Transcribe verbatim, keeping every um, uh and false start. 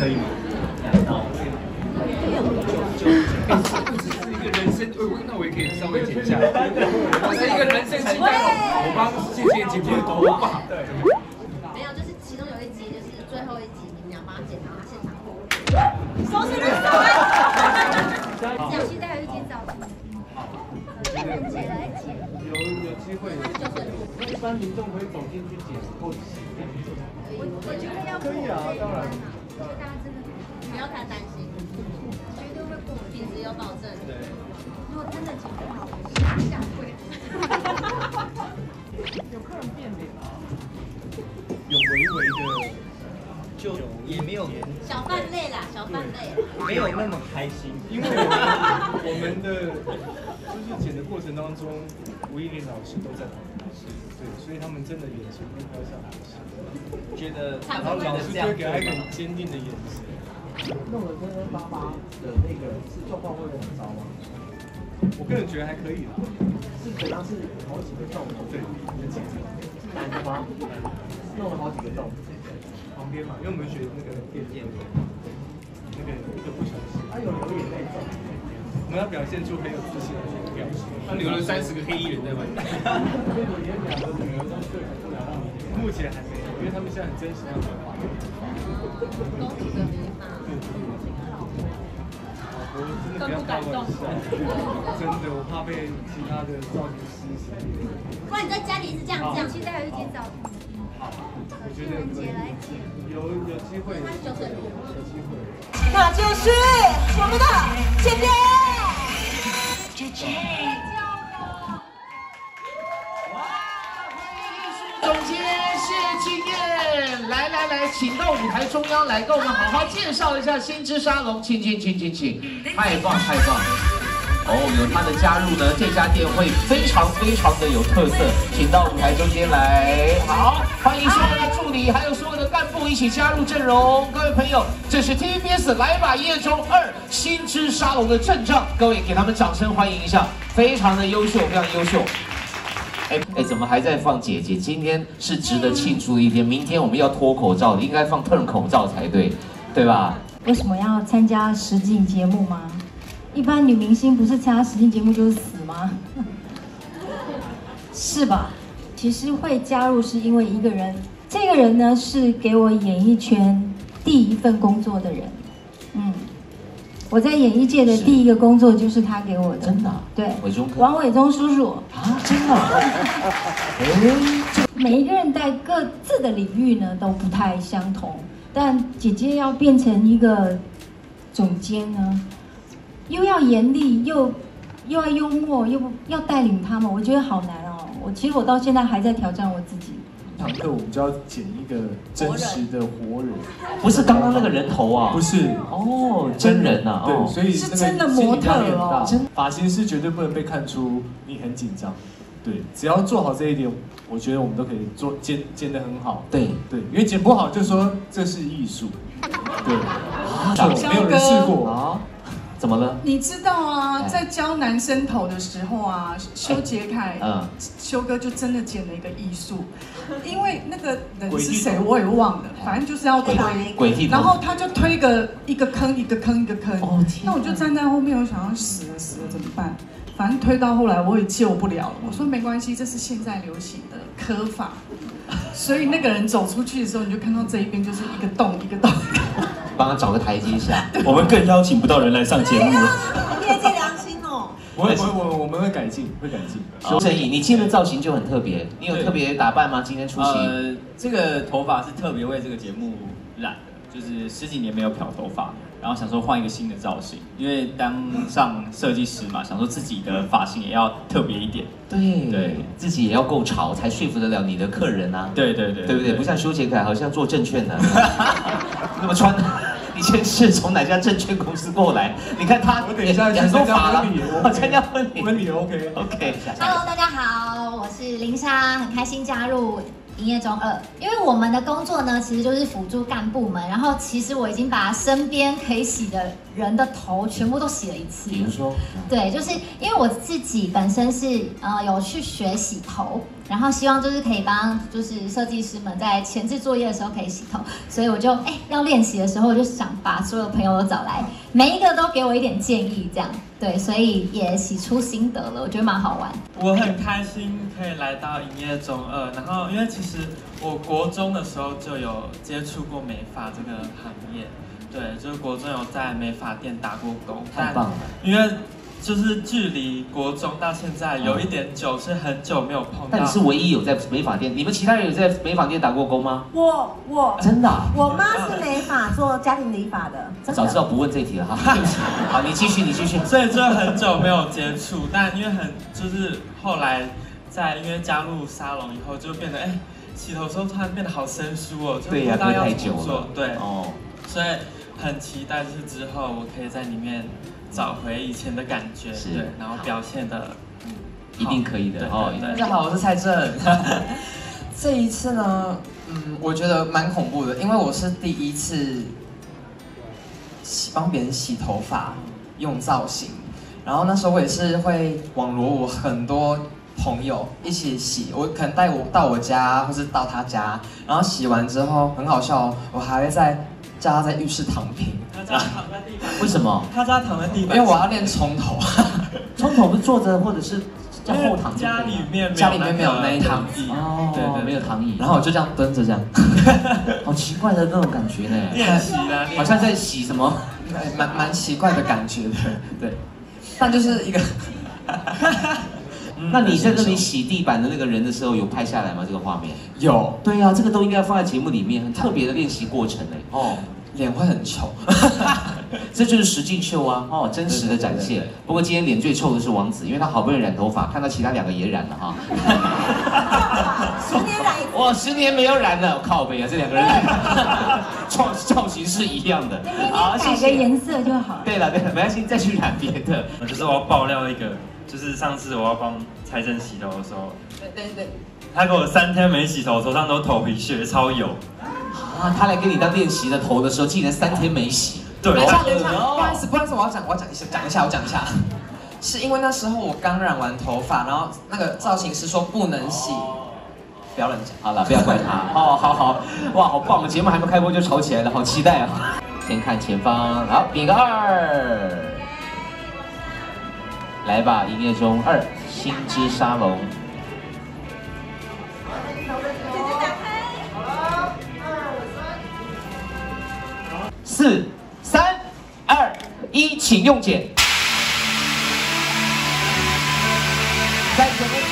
可以吗？就就不只是一个人生，我那我也可以稍微剪一下。我是一个人生清单，我帮谢谢姐姐头发。 没有，就是其中有一集，就是最后一集，你们俩帮他剪，然后他现场播。手是这手哎！讲期待有一天早上，人杰来剪。 有有机会，一般民众可以走进去剪或洗。 我我觉得要可以啊，当然。 所以大家真的不要太担心，绝对会过，品质有保证。对。如果真的剪不好，下跪。 有客人变脸啊？ 有微微的， 就也没有小贩类啦，小贩类。 没有那么开心， 因为我们的就是剪的过程当中，吴依林老师都在旁边，对，所以他们真的眼神都飘向老师， 觉得然后老师就会给他一个很坚定的眼神。 弄得坑坑巴巴的那个是状况会不会很糟吗？ 我个人觉得还可以啦。 是怎样？是好几个洞？ 对，有几个。 男的吗？弄了好几个洞。 旁边嘛，因为我们学那个电电的，那个就不小心。 他有流眼泪。 我们要表现出很有自信的表情。他留了三十个黑衣人在外面。 所以我连两个女儿都对不了让你。 目前还没有，因为他们现在很真实要讲话。 公主的眉毛。 我真的不要开玩笑，真的，我怕被其他的造型师洗脸。 不然你在家里是这样这样，期待有一天早上。 好，我觉得有有机会， 他是九水路， 有机会。 那就是我们的姐姐，姐姐。 哇，欢迎艺术总监谢金燕，来来来，请到舞台中央来，跟我们好好介绍一下新知沙龙，请请请请请，太棒太棒！哦，有他的加入呢，这家店会非常非常的有特色，请到舞台中间来。好，欢迎所有的助理，还有所有的干部一起加入阵容。各位朋友，这是 T V B S 来吧夜中二新知沙龙的阵仗，各位给他们掌声欢迎一下，非常的优秀，非常优秀。哎哎，怎么还在放姐姐？今天是值得庆祝的一天，明天我们要脱口罩的，应该放 turn 口罩才对，对吧？ 为什么要参加实境节目吗？一般女明星不是参加实境节目就是死吗？是吧？其实会加入是因为一个人，这个人呢是给我演艺圈第一份工作的人，嗯。我在演艺界的第一个工作就是他给我的， 真的、啊？ 对， 伟忠哥， 王伟忠叔叔啊，真的、啊？哎， 每一个人在各自的领域呢都不太相同，但姐姐要变成一个总监呢，又要严厉，又又要幽默，又要带领他们，我觉得好难哦。我其实我到现在还在挑战我自己。 堂课我们就要剪一个真实的活人， 不是刚刚那个人头啊， 不是哦，真人啊， 对，所以是真的模特哦。 发型师绝对不能被看出你很紧张，对，只要做好这一点，我觉得我们都可以做剪剪得很好， 对对，因为剪不好就说这是艺术，对， 就没有人试过啊。 怎么了？ 你知道啊，在教男生头的时候啊，修杰楷，嗯，修哥就真的剪了一个艺术，因为那个人是谁我也忘了，反正就是要推，然后他就推个一个坑一个坑一个坑，那我就站在后面，我想要死了死了怎么办？反正推到后来我也救不了了，我说没关系，这是现在流行的科法，所以那个人走出去的时候，你就看到这一边就是一个洞一个洞。 帮他找个台阶下， 我们更邀请不到人来上节目了。 业界良心哦。 不会不会，我我们会改进，会改进。 修正义，你今天的造型就很特别，你有特别打扮吗？今天出席？ 呃，这个头发是特别为这个节目染的，就是十几年没有漂头发，然后想说换一个新的造型，因为当上设计师嘛，想说自己的发型也要特别一点。 对对， 自己也要够潮，才说服得了你的客人啊。 对对对， 对不对？不像修杰楷，好像做证券的，那么穿。以前是从哪家证券公司过来？你看他， 我等一下去参加婚礼， 我参加婚礼， 婚礼 OK OK。 Hello， 大家好，我是林莎，很开心加入营业中二，因为我们的工作呢，其实就是辅助干部们。然后其实我已经把身边可以洗的人的头全部都洗了一次。 比如说， 对，就是因为我自己本身是呃有去学洗头，然后希望就是可以帮就是设计师们在前置作业的时候可以洗头，所以我就哎要练习的时候，我就想把所有朋友都找来，每一个都给我一点建议，这样对，所以也洗出心得了，我觉得蛮好玩。 我很开心可以来到营业中二，然后因为其实我国中的时候就有接触过美发这个行业，对，就是国中有在美发店打过工， 太棒了， 因为。就是距离国中到现在有一点久，是很久没有碰到。 但你是唯一有在美发店，你们其他人有在美发店打过工吗？ 我我真的、啊， 我妈是美发做家庭理发的，真的早知道不问这一题了哈。对不起，好，你继续，你继续。 所以就很久没有接触，但因为很就是后来在因为加入沙龙以后，就变得哎、欸，洗头的时候突然变得好生疏哦，就不知道要怎么做。对哦，所以很期待就是之后我可以在里面。找回以前的感觉，对，然后表现的，嗯， 一定可以的哦。 大家好，我是蔡正。这一次呢，嗯，我觉得蛮恐怖的，因为我是第一次洗帮别人洗头发，用造型。然后那时候我也是会网罗我很多朋友一起洗，我可能带我到我家，或是到他家，然后洗完之后很好笑，我还会在叫他在浴室躺平。 他家躺在地板。 为什么？ 他家躺在地板。 因为我要练冲头。 冲头不是坐着或者是叫后躺？ 家里面家里面没有那一躺椅哦，对对，没有躺椅。 然后我就这样蹲着这样， 好奇怪的那种感觉呢。 练习的， 好像在洗什么， 蛮蛮奇怪的感觉的，对。但就是一个。 那你在那里洗地板的那个人的时候，有拍下来吗？这个画面？ 有。 对呀、啊，这个都应该放在节目里面，很特别的练习过程哎。哦。 脸会很臭， 这就是实境秀啊！哦，真实的展现。对对对对，不过今天脸最臭的是王子，因为他好不容易染头发，看到其他两个也染了哈。 十年染一次， 哇，十年没有染了，靠北啊！这两个人造造型是一样的。 好，改个颜色就好了。 对了对了，没关系，再去染别的。 就是我要爆料一个，就是上次我要帮蔡正洗头的时候， 对对对， 他给我三天没洗头，头上都头皮屑，超油。 啊，他来给你当练习的头的时候，竟然三天没洗。 对，等一下，等一下，不好意思，不好意思，我要讲，我要讲一下，讲一下，我讲一下，是因为那时候我刚染完头发，然后那个造型师说不能洗，不要乱讲。 好了，不要怪他。哦，好好，哇，好棒！节目还没开播就吵起来了，好期待啊！先看前方，好，点个二，来吧，营业中二，星之沙龙。四、三、二、一，请用剪。在前面。